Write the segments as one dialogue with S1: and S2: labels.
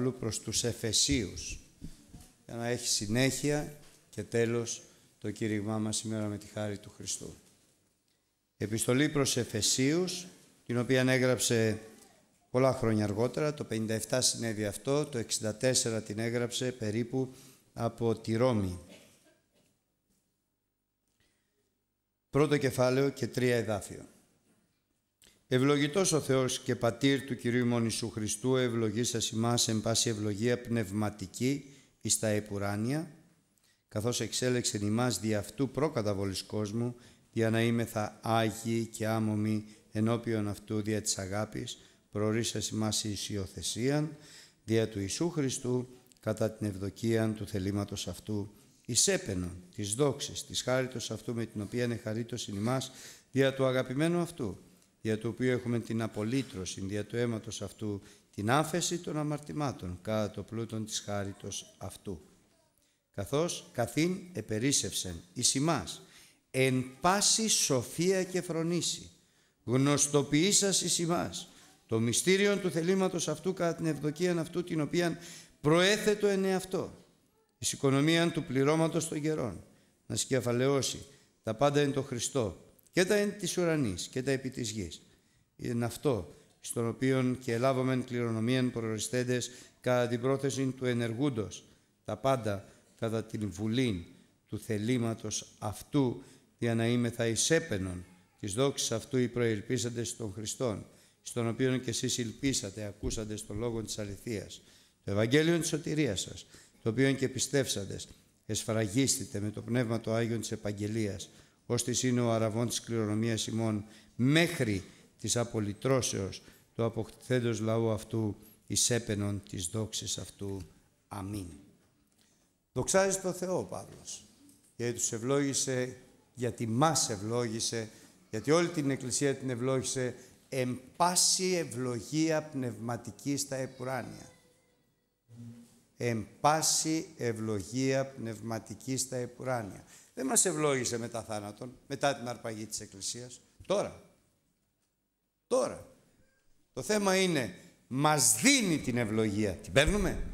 S1: Παύλου προς τους Εφεσίους, για να έχει συνέχεια και τέλος το κήρυγμά μας σήμερα με τη χάρη του Χριστού. Επιστολή προς Εφεσίους, την οποία έγραψε πολλά χρόνια αργότερα, το 57 συνέβη αυτό, το 64 την έγραψε περίπου από τη Ρώμη. Πρώτο κεφάλαιο και 3 εδάφιο. Ευλογητός ο Θεός και Πατήρ του Κυρίου ημών Ιησού Χριστού, ευλογήσας ημάς εν πάση ευλογία πνευματική εις τα επουράνια, καθώς εξέλεξεν ημάς δι' αυτού προκαταβολής κόσμου, για να είμεθα άγιοι και άμωμοι ενώπιον αυτού δια της αγάπης, προορίσας ημάς εις υιοθεσίαν, δια του Ιησού Χριστού, κατά την ευδοκίαν του θελήματος αυτού, εις έπαινον της δόξης, της χάριτος αυτού, με την οποία εχαρίτως εν ημάς, δια του αγαπημένου αυτού, δια του οποίου έχουμε την απολύτρωση, δια του αίματος αυτού, την άφεση των αμαρτημάτων, κατά το πλούτον της χάριτος αυτού. Καθώς καθήν επερίσσευσεν εις ημάς, εν πάση σοφία και φρονήσει, γνωστοποιήσας εις ημάς, το μυστήριον του θελήματος αυτού κατά την ευδοκίαν αυτού, την οποίαν προέθετο εν εαυτό, εις οικονομίαν του πληρώματος των καιρών, να σκεφαλαιώσει τα πάντα εν το Χριστό, και τα εν της ουρανής και τα επί της γης. Είναι αυτό, στον οποίον και ελάβομεν κληρονομίαν προοριστέντες κατά την πρόθεση του ενεργούντος, τα πάντα κατά την βουλήν του θελήματος αυτού, για να είμεθα εις έπαινον της δόξης αυτού οι προελπίσαντες των Χριστών, στον οποίον και εσείς ελπίσατε, ακούσατε στο λόγο της αληθείας, το Ευαγγέλιο της σωτηρίας σας, το οποίο και πιστεύσαντες, εσφραγίστητε με το Πνεύμα το Άγιον της Επαγγελίας, ώστις είναι ο αραβών της κληρονομίας ημών, μέχρι της απολυτρώσεως του αποκτηθέντος λαού αυτού, εις έπαινον της δόξης αυτού. Αμήν. Δοξάζει το Θεό ο Παύλος, γιατί τους ευλόγησε, γιατί μας ευλόγησε, γιατί όλη την Εκκλησία την ευλόγησε, εν πάση ευλογία πνευματική στα επουράνια. Εν πάση ευλογία πνευματική στα επουράνια. Δεν μας ευλόγησε μετά θάνατον, μετά την αρπαγή της Εκκλησίας. Τώρα. Το θέμα είναι, μας δίνει την ευλογία. Την παίρνουμε?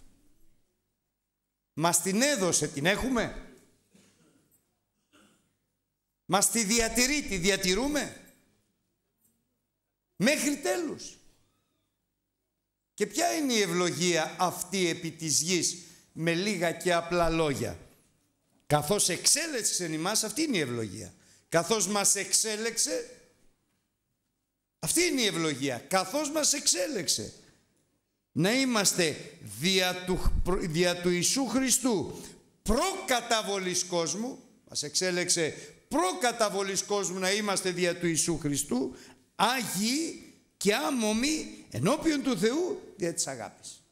S1: Μας την έδωσε, την έχουμε? Μας τη διατηρεί, τη διατηρούμε? Μέχρι τέλους. Και ποια είναι η ευλογία αυτή επί της γης, με λίγα και απλά λόγια? Καθώς εξέλεξε εν ημάς, αυτή είναι η ευλογία. Καθώς μας εξέλεξε, αυτή είναι η ευλογία. Καθώς μας εξέλεξε. Να είμαστε δια του Ιησού Χριστού προκαταβολής κόσμου, μας εξέλεξε προκαταβολής κόσμου να είμαστε δια του Ιησού Χριστού, άγιοι και άμωμοι ενώπιον του Θεού δια της αγάπης.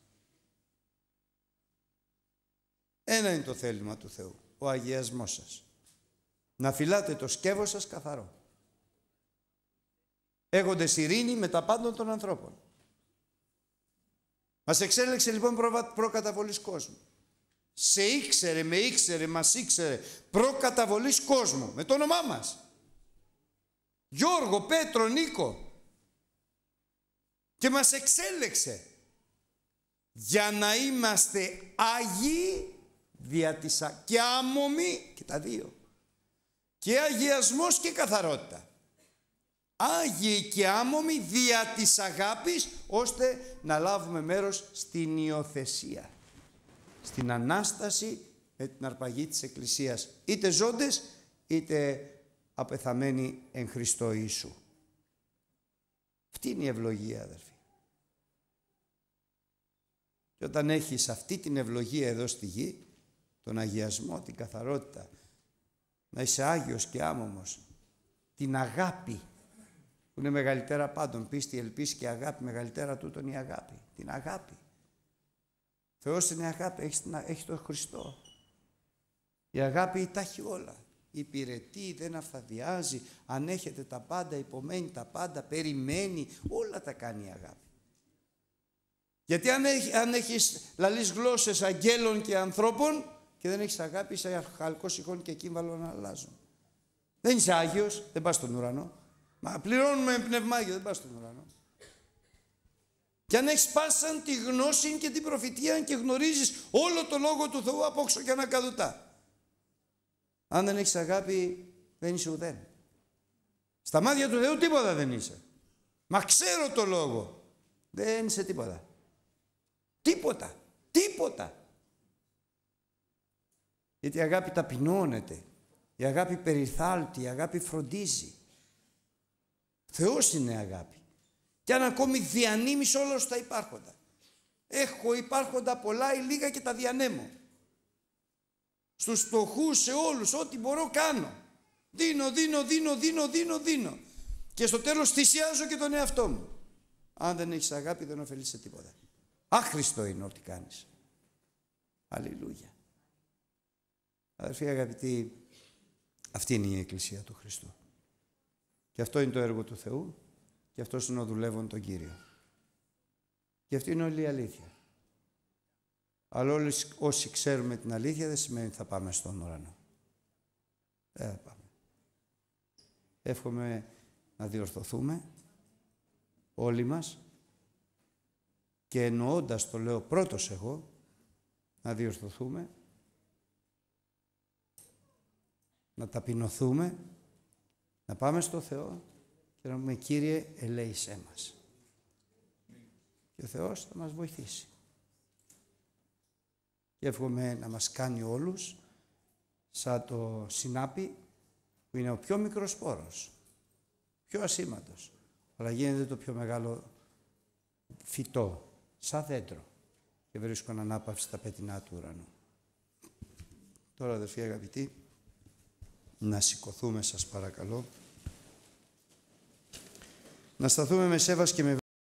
S1: Ένα είναι το θέλημα του Θεού, ο αγιασμός σας. Να φυλάτε το σκεύος σας καθαρό, έχοντες ειρήνη με τα πάντων των ανθρώπων. Μας εξέλεξε λοιπόν προκαταβολής κόσμου. Σε ήξερε, με ήξερε, μας ήξερε προκαταβολής κόσμου, με το όνομά μας. Γιώργο, Πέτρο, Νίκο. Και μας εξέλεξε για να είμαστε άγιοι και άμωμοι, και τα δύο. Και αγιασμός και καθαρότητα. Άγιοι και άμωμοι δια της αγάπης, ώστε να λάβουμε μέρος στην υιοθεσία, στην Ανάσταση με την αρπαγή της Εκκλησίας, είτε ζώντες είτε απεθαμένοι εν Χριστώ Ιησού. Αυτή είναι η ευλογία, αδερφοί. Και όταν έχεις αυτή την ευλογία εδώ στη γη, τον αγιασμό, την καθαρότητα, να είσαι άγιος και άμωμος, την αγάπη, που είναι μεγαλύτερα πάντων, πίστη, ελπίση και αγάπη, μεγαλύτερα τούτον η αγάπη, την αγάπη. Θεός είναι αγάπη, έχει τον Χριστό. Η αγάπη τα έχει όλα. Υπηρετεί, δεν αυθαδιάζει, ανέχεται τα πάντα, υπομένει τα πάντα, περιμένει, όλα τα κάνει η αγάπη. Γιατί αν έχεις λαλείς γλώσσες αγγέλων και ανθρώπων και δεν έχεις αγάπη, είσαι χαλκό σιχών και κύμβαλο να αλλάζουν. Δεν είσαι Άγιος, δεν πας στον ουρανό. Μα πληρώνουμε πνευμάγιο, δεν πας στον ουρανό. Και αν έχεις πάσαν τη γνώση και την προφητεία και γνωρίζεις όλο το Λόγο του Θεού από όξω και ανακαδουτά. Αν δεν έχεις αγάπη, δεν είσαι ουδέν. Στα μάτια του Θεού τίποτα δεν είσαι. Μα ξέρω το Λόγο. Δεν είσαι τίποτα. Τίποτα. Τίποτα. Γιατί η αγάπη ταπεινώνεται. Η αγάπη περιθάλπτει. Η αγάπη φροντίζει. Θεός είναι αγάπη. Και αν ακόμη διανύμεις όλα τα υπάρχοντα. Έχω υπάρχοντα πολλά ή λίγα και τα διανέμω. Στους φτωχούς, σε όλους, ό,τι μπορώ κάνω. Δίνω. Και στο τέλος θυσιάζω και τον εαυτό μου. Αν δεν έχεις αγάπη δεν ωφελείς σε τίποτα. Άχρηστο είναι ό,τι κάνεις. Αλληλούια. Αδερφοί αγαπητοί, αυτή είναι η Εκκλησία του Χριστού. Και αυτό είναι το έργο του Θεού και αυτός είναι ο δουλεύων τον Κύριο. Και αυτή είναι όλη η αλήθεια. Αλλά όλοι όσοι ξέρουμε την αλήθεια δεν σημαίνει ότι θα πάμε στον ουρανό. Δεν θα πάμε. Εύχομαι να διορθωθούμε όλοι μας και εννοώντας το λέω πρώτος εγώ, να διορθωθούμε, να ταπεινωθούμε, να πάμε στο Θεό και να πούμε Κύριε ελέησέ μας. Και ο Θεός θα μας βοηθήσει. Και εύχομαι να μας κάνει όλους σαν το συνάπι που είναι ο πιο μικρός σπόρος, πιο ασήμαντος, αλλά γίνεται το πιο μεγάλο φυτό, σαν δέντρο και βρίσκουν ανάπαυση στα πετεινά του ουρανού. Τώρα αδερφοί αγαπητοί, να σηκωθούμε σας παρακαλώ, να σταθούμε με σέβας και με